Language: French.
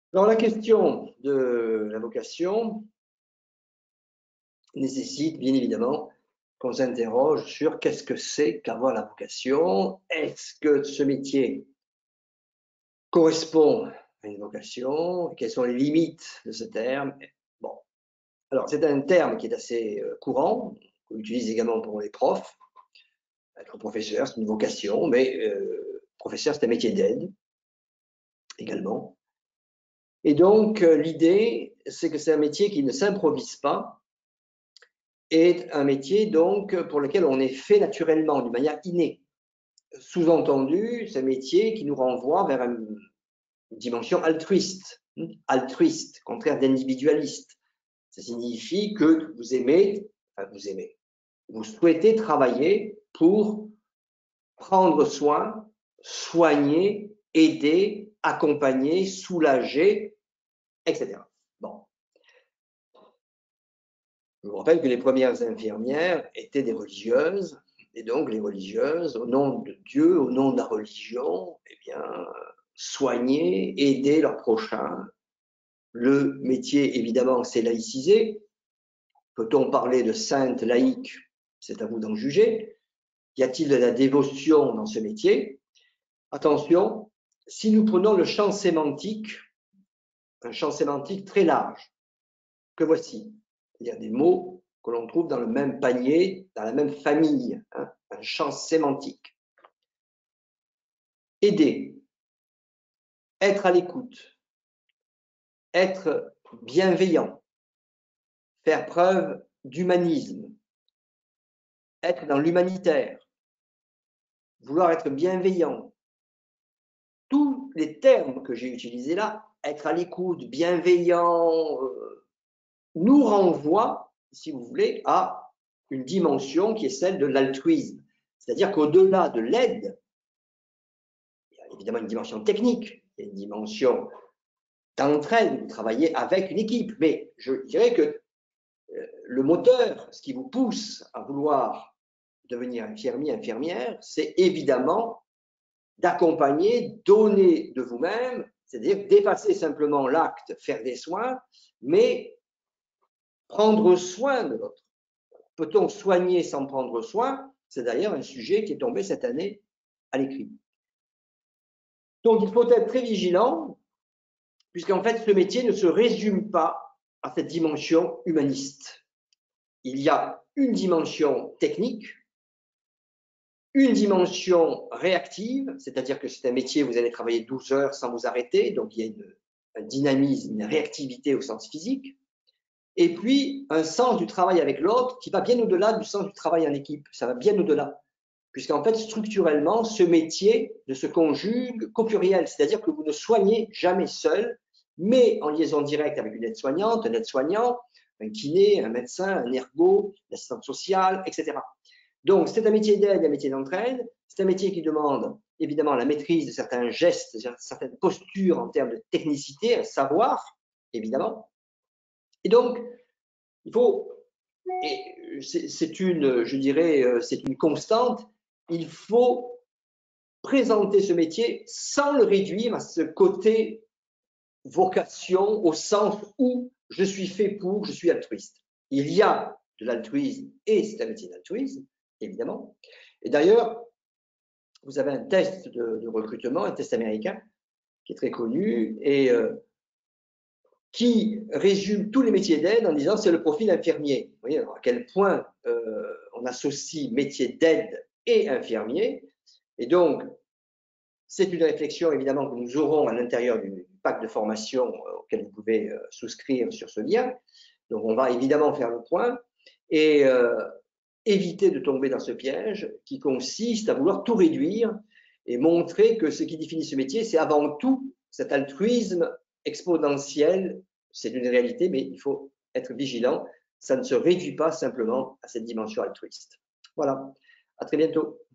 Alors, la question de la vocation nécessite bien évidemment qu'on s'interroge sur qu'est-ce que c'est qu'avoir la vocation. Est-ce que ce métier correspond à une vocation? Quelles sont les limites de ce terme? Bon, alors c'est un terme qui est assez courant, qu'on utilise également pour les profs. Être professeur, c'est une vocation, mais professeur, c'est un métier d'aide également. Et donc, l'idée, c'est que c'est un métier qui ne s'improvise pas, est un métier donc pour lequel on est fait naturellement, d'une manière innée. Sous-entendu, c'est un métier qui nous renvoie vers une dimension altruiste, contraire d'individualiste. Ça signifie que vous aimez, vous souhaitez travailler pour prendre soin, soigner, aider, accompagner, soulager, etc. Bon. Je vous rappelle que les premières infirmières étaient des religieuses, et donc les religieuses, au nom de Dieu, au nom de la religion, eh bien, soigner, aider leurs prochains. Le métier, évidemment, c'est laïcisé. Peut-on parler de sainte laïque? C'est à vous d'en juger. Y a-t-il de la dévotion dans ce métier? Attention, si nous prenons le champ sémantique, un champ sémantique très large, que voici, il y a des mots que l'on trouve dans le même panier, dans la même famille, hein, un champ sémantique. Aider, être à l'écoute, être bienveillant, faire preuve d'humanisme, être dans l'humanitaire, vouloir être bienveillant. Tous les termes que j'ai utilisés là, être à l'écoute, bienveillant, nous renvoient, si vous voulez, à une dimension qui est celle de l'altruisme. C'est-à-dire qu'au-delà de l'aide, il y a évidemment une dimension technique, il y a une dimension d'entraide, vous travaillez avec une équipe, mais je dirais que le moteur, ce qui vous pousse à vouloir devenir infirmier, infirmière, c'est évidemment d'accompagner, donner de vous-même, c'est-à-dire dépasser simplement l'acte, faire des soins, mais prendre soin de l'autre. Peut-on soigner sans prendre soin? C'est d'ailleurs un sujet qui est tombé cette année à l'écrit. Donc, il faut être très vigilant, puisqu'en fait, ce métier ne se résume pas à cette dimension humaniste. Il y a une dimension technique, une dimension réactive, c'est-à-dire que c'est un métier où vous allez travailler 12 heures sans vous arrêter, donc il y a un dynamisme, une réactivité au sens physique, et puis un sens du travail avec l'autre qui va bien au-delà du sens du travail en équipe, ça va bien au-delà, puisqu'en fait, structurellement, ce métier ne se conjugue qu'au pluriel, c'est-à-dire que vous ne soignez jamais seul, mais en liaison directe avec une aide-soignante, un aide-soignant, un kiné, un médecin, un ergo, l'assistante sociale, etc. Donc, c'est un métier d'aide, un métier d'entraide. C'est un métier qui demande évidemment la maîtrise de certains gestes, de certaines postures en termes de technicité, un savoir, évidemment. Et donc, il faut, et c'est une, je dirais, c'est une constante, il faut présenter ce métier sans le réduire à ce côté vocation au sens où je suis fait pour, je suis altruiste. Il y a de l'altruisme et c'est un métier d'altruisme, évidemment. Et d'ailleurs, vous avez un test de recrutement, un test américain, qui est très connu et qui résume tous les métiers d'aide en disant c'est le profil infirmier. Vous voyez alors à quel point on associe métier d'aide et infirmier. Et donc, c'est une réflexion évidemment que nous aurons à l'intérieur du pack de formation auquel vous pouvez souscrire sur ce lien. Donc, on va évidemment faire le point et éviter de tomber dans ce piège qui consiste à vouloir tout réduire et montrer que ce qui définit ce métier, c'est avant tout cet altruisme exponentiel. C'est une réalité, mais il faut être vigilant. Ça ne se réduit pas simplement à cette dimension altruiste. Voilà. À très bientôt.